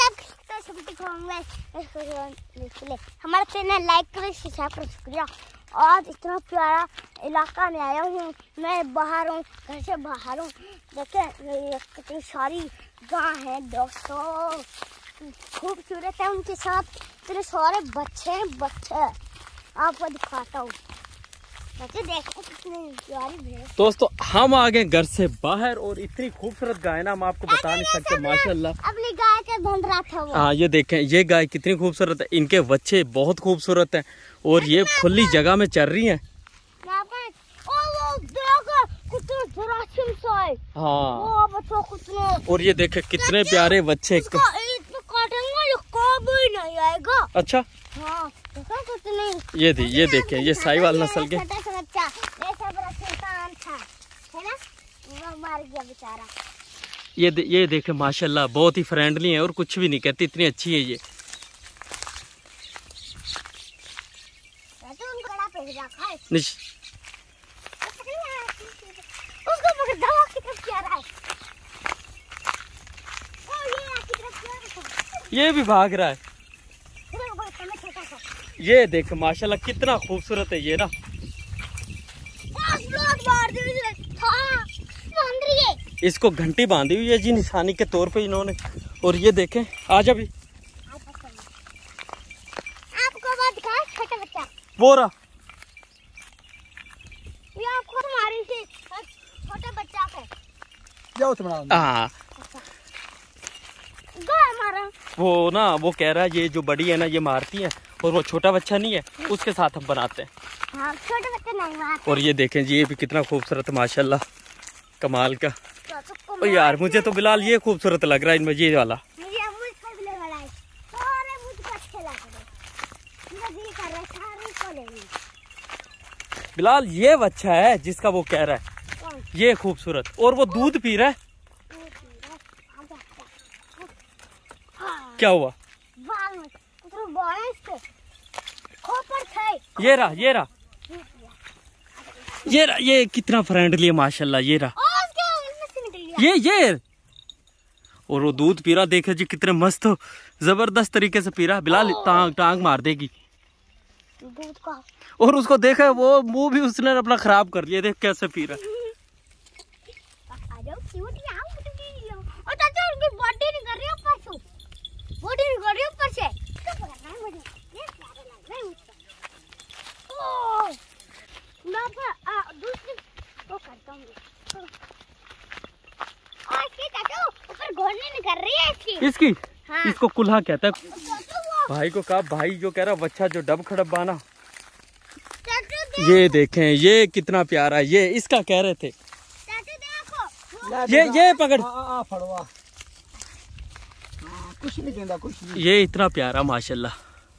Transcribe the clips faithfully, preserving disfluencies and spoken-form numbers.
हमारा channel like करें, subscribe करें, शुक्रिया। आज इतना प्यारा इलाका में आया हूँ, मैं बाहर हूँ, घर से बाहर हूँ। देखें कितनी सारी गाय है दोस्तों, खूबसूरत है। उनके साथ इतने सारे बच्चे हैं, बच्चे आपको दिखाता हूँ। बच्चे देखो कितनी प्यारी भैंस। दोस्तों हम आ गए घर से बाहर और इतनी खूबसूरत गाय ना हम आपको बता नहीं सकते माशाल्लाह। अपनी गाय के बन रहा था वो। हाँ ये देखें, ये गाय कितनी खूबसूरत है, इनके बच्चे बहुत खूबसूरत हैं और ये खुली जगह में चल रही हैं। हाँ और ये देखे कितने प्यारे बच्चे। नहीं आएगा। अच्छा हाँ, कुछ नहीं। ये दी ये देखें, ये साहिवाल नस्ल के। छोटा सा बच्चा, ये सब सुल्तान था, है ना, वो मार गया बेचारा। ये दे, ये देखे माशाल्लाह बहुत ही फ्रेंडली है और कुछ भी नहीं कहती, इतनी अच्छी है ये। उसको पकड़, दवा की तरफ जा रहा है। ये भी भाग रहा है। ये देख माशाल्लाह कितना खूबसूरत है ये ना। इसको घंटी बांधी हुई है जी निशानी के तौर पे इन्होंने। और ये देखें, आजा भी आपको बात दिखाया, छोटा बच्चा वो रहा, ये आपको तुम्हारी से छोटा बच्चा है। जाओ तुम्हारा। हाँ वो ना वो कह रहा है ये जो बड़ी है ना ये मारती है और वो छोटा बच्चा नहीं है, उसके साथ हम बनाते हैं। हाँ, छोटे बच्चे नहीं मारते। और ये देखें जी, ये भी कितना खूबसूरत माशाल्लाह, कमाल का। ओ यार मुझे तो बिलाल ये खूबसूरत लग रहा है इनमें, ये वाला। बिलाल ये अच्छा है जिसका वो कह रहा है, ये खूबसूरत। और वो दूध पी रहा है। क्या हुआ? ये रहा ये रहा ये रहा, ये कितना फ्रेंडली है माशाल्लाह। ये रहा ये ये और वो दूध पी रहा, देखे जी कितने मस्त हो, जबरदस्त तरीके से पी रहा। बिलाल टांग टांग मार देगी दूध का। और उसको देखा वो मुंह भी उसने अपना खराब कर लिया, देख कैसे पी रहा। कर रही है इसकी, इसकी? हाँ। इसको कुल्हा कहता है। भाई को कहा, भाई जो कह रहा बच्चा जो डब खड़ब बाना। ये देखें ये कितना प्यारा, ये इसका कह रहे थे। ये ये पकड़, कुछ नहीं कहता, कुछ नहीं। ये इतना प्यारा माशाल्लाह।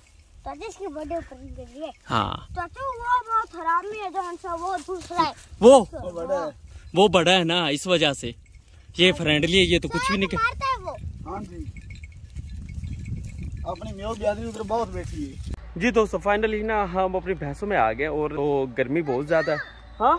हाँ वो बहुत हरामी है, जो हमसे वो दूसरा है। वो वो बड़ा है, वो बड़ा है ना, इस वजह से ये फ्रेंडली है, ये तो कुछ भी नहीं मारता है वो। हाँ जी, अपनी म्यों ब्यादी उधर बहुत बैठी है जी। दोस्तों फाइनली ना हम अपनी भैंसों में आ गए और वो गर्मी बहुत ज्यादा है। हाँ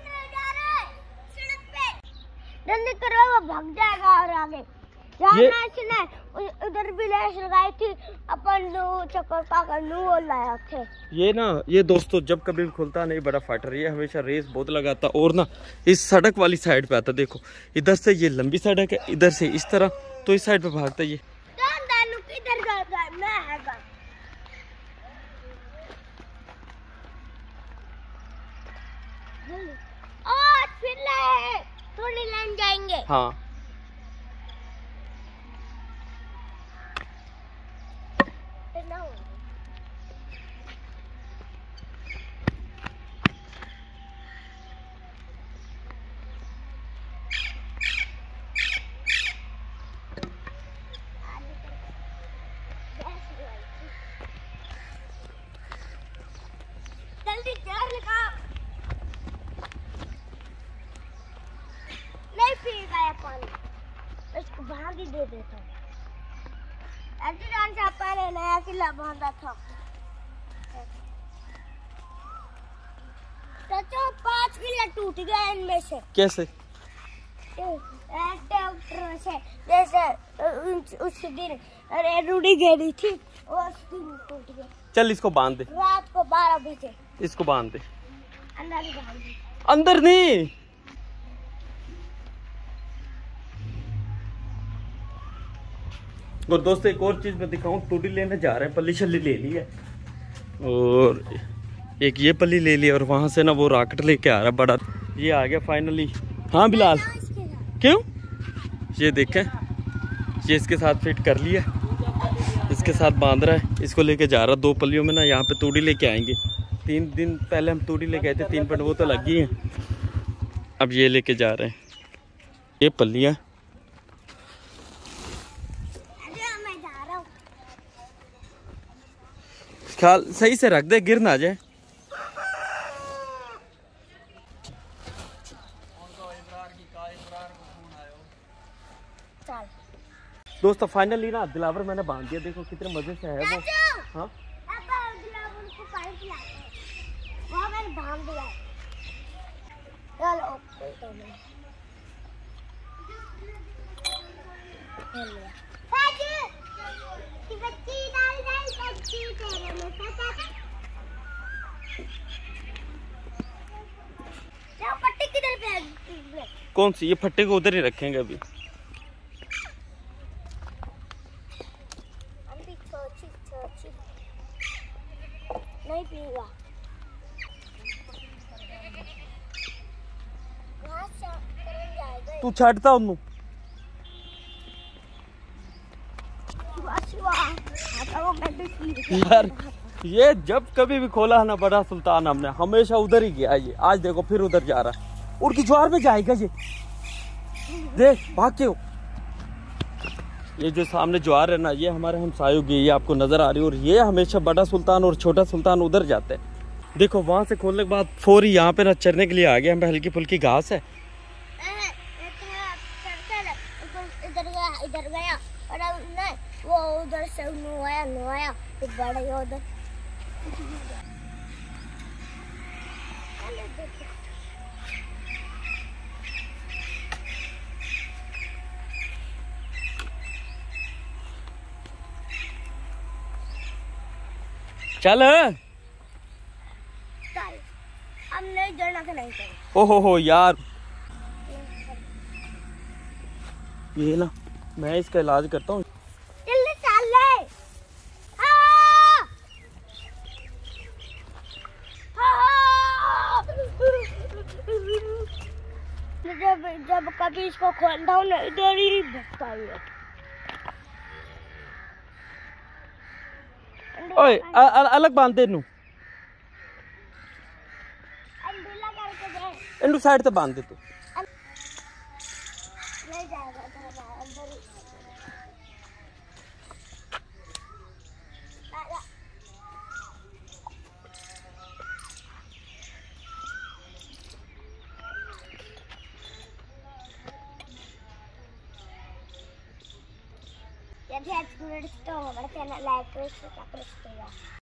जल्दी करो, वो भाग जाएगा और आगे। ये उधर भी लैश लगाई थी अपन, चक्कर पाकर वो लाया थे। ये ना ये दोस्तों जब कभी भी खुलता नहीं बड़ा फाइटर, ये हमेशा रेस बहुत लगाता और ना इस सड़क वाली साइड पे आता। देखो इधर से ये लंबी सड़क है, इधर से इस तरह, तो इस साइड पे भागता ये। थोड़ी लाइन जाएंगे। हाँ जल्दी चार लगा, नहीं पिएगा ये पानी, इसको बाहर ही दे देता हूँ। ऐसी जान से पहले नया किला बांधा था। तो पांच किला टूट गया इनमें से। कैसे? ट्रैक्टर से जैसे उस, उस दिन अरे रूडी गई थी उस दिन टूट गया। चल इसको बांध दे। रात को बारह बजे इसको बांध दे। अंदर ही बांध दे। अंदर नहीं। और दोस्तों एक और चीज मैं दिखाऊं, टूटी लेने जा रहे हैं, पल्ली छल्ली ले ली है और एक ये पल्ली ले ली और वहां से ना वो रॉकेट लेके आ रहा है बड़ा। ये आ गया फाइनली। हाँ बिलाल क्यों? ये देखें, ये इसके साथ फिट कर लिया, इसके साथ बांध रहा है, इसको लेके जा रहा है। दो पल्लियों में ना यहाँ पे तूड़ी लेके आएंगे। तीन दिन पहले हम तूड़ी लेके आए थे, तीन पट वो तो लगी हैं। अब ये लेके जा रहे हैं ये पल्लियाँ। ख्याल सही से रख दे, गिर ना जाए। दोस्तों फाइनली ना दिलावर मैंने बांध दिया, देखो कितने मजे से है वो। हाँ वो मैंने बांध दिया। चलो पट्टी किधर पे? कौन सी? ये फट्टे को उधर ही रखेंगे अभी। नहीं पीगा। तू छाटता उन्नू। यार ये जब कभी भी खोला है ना बड़ा सुल्तान, हमने हमेशा उधर ही गया। ये आज देखो फिर उधर जा रहा है, उड़ की ज्वार में जाएगा ये। देख भाग के। ये जो सामने ज्वार है ना, ये हमारे हमसायों की, ये आपको नजर आ रही है। और ये हमेशा बड़ा सुल्तान और छोटा सुल्तान उधर जाते हैं। देखो वहां से खोलने के बाद फोरी यहाँ पे ना चरने के लिए आ गया। हमें हल्की फुल्की घास है। इधर गया इधर गया और नहीं वो उधर से नुआया नुआया तो बड़े उधर। चल अब नहीं जोड़ना का नहीं करें। ओ हो हो यार, ये ना मैं इसका इलाज करता हूँ। जल्दी चल ले। हाँ। हाँ। जब जब कभी इसको खोलता हूँ ना इधर ही भगता है। ओए अलग बांध दे नू, इंडू साइड से बांध दे तू। नहीं जाएगा अंदर यदि आज वीडियो तो हमारे चैनल लाइक करो, सब्सक्राइब करो।